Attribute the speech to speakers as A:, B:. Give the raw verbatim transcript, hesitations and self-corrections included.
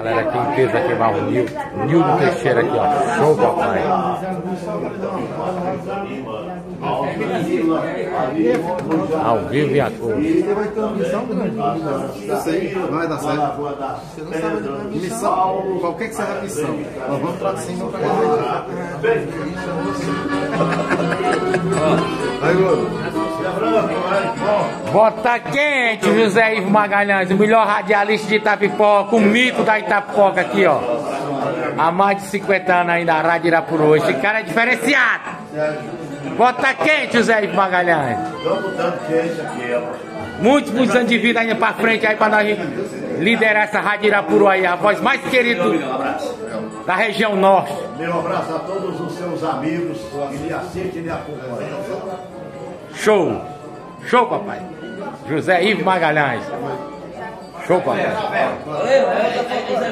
A: Galera, aqui em peso aqui vai o Nildo, Nildo Teixeira aqui, ó. Show, papai. Ao vivo e a cor.
B: Você vai ter uma missão grande. Eu sei, vai dar certo. Você não sabe missão, qualquer que seja a missão. Nós vamos para cima para cá. Aí,
A: Bota quente, José Ivo Magalhães, o melhor radialista de Itapipoca, o mito da Itapipoca aqui, ó. Há mais de cinquenta anos ainda, a Rádio Irapuru. Esse cara é diferenciado. Bota quente, José Ivo Magalhães. Muitos, muitos anos de vida ainda pra frente aí pra nós liderar essa Rádio Irapuru aí, a voz mais querida da região norte.
C: Meu abraço a todos os seus amigos que lhe assistem e lhe acompanham.
A: Show! Show, papai! José Ivo Magalhães. Show, papai!